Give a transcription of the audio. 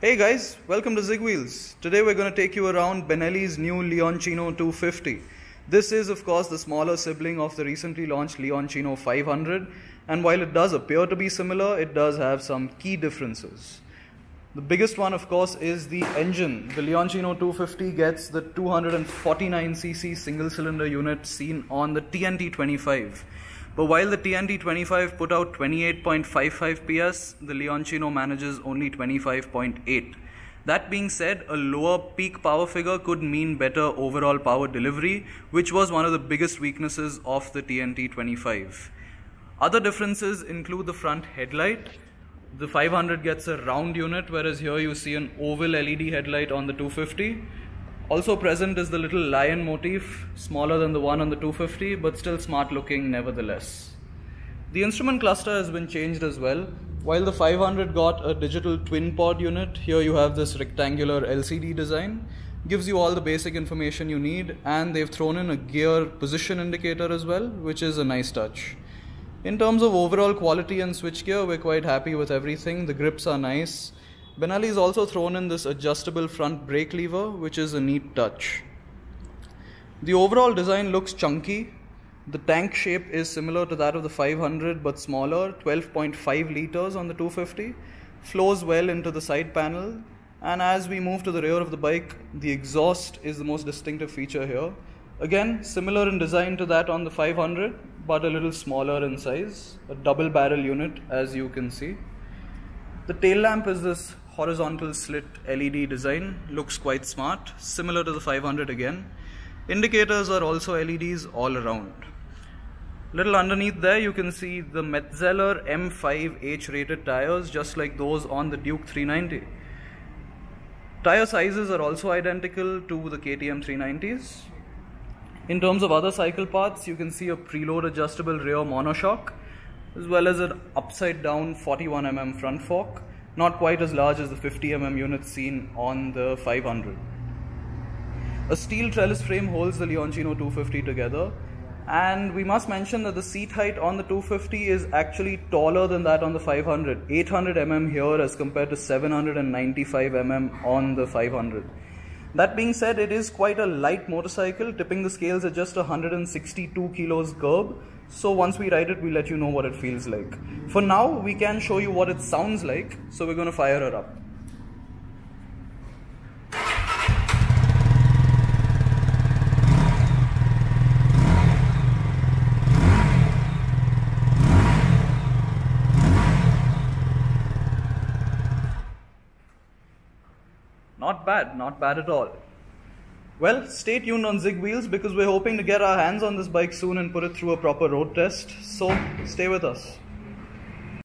Hey guys, welcome to ZigWheels. Today we're going to take you around Benelli's new Leoncino 250. This is of course the smaller sibling of the recently launched Leoncino 500, and while it does appear to be similar, it does have some key differences. The biggest one of course is the engine. The Leoncino 250 gets the 249cc single cylinder unit seen on the TNT25. But while the TNT25 put out 28.55 PS, the Leoncino manages only 25.8. That being said, a lower peak power figure could mean better overall power delivery, which was one of the biggest weaknesses of the TNT25. Other differences include the front headlight. The 500 gets a round unit, whereas here you see an oval LED headlight on the 250. Also present is the little lion motif, smaller than the one on the 250, but still smart looking nevertheless. The instrument cluster has been changed as well. While the 500 got a digital twin pod unit, here you have this rectangular LCD design. Gives you all the basic information you need, and they've thrown in a gear position indicator as well, which is a nice touch. In terms of overall quality and switchgear, we're quite happy with everything. The grips are nice. Benelli has also thrown in this adjustable front brake lever, which is a neat touch. The overall design looks chunky. The tank shape is similar to that of the 500 but smaller, 12.5 liters on the 250. Flows well into the side panel, and as we move to the rear of the bike, the exhaust is the most distinctive feature here. Again, similar in design to that on the 500 but a little smaller in size. A double barrel unit, as you can see. The tail lamp is this horizontal slit LED design, looks quite smart, similar to the 500 again. Indicators are also LEDs all around. Little underneath there you can see the Metzeler M5H rated tires, just like those on the Duke 390. Tire sizes are also identical to the KTM 390s. In terms of other cycle parts, you can see a preload adjustable rear monoshock, as well as an upside down 41mm front fork, not quite as large as the 50mm unit seen on the 500. A steel trellis frame holds the Leoncino 250 together, and we must mention that the seat height on the 250 is actually taller than that on the 500, 800mm here as compared to 795mm on the 500. That being said, it is quite a light motorcycle, tipping the scales at just 162 kilos curb. So once we ride it, we'll let you know what it feels like. For now, we can show you what it sounds like, so we're going to fire her up. Not bad at all. Well, stay tuned on ZigWheels because we're hoping to get our hands on this bike soon and put it through a proper road test, so stay with us.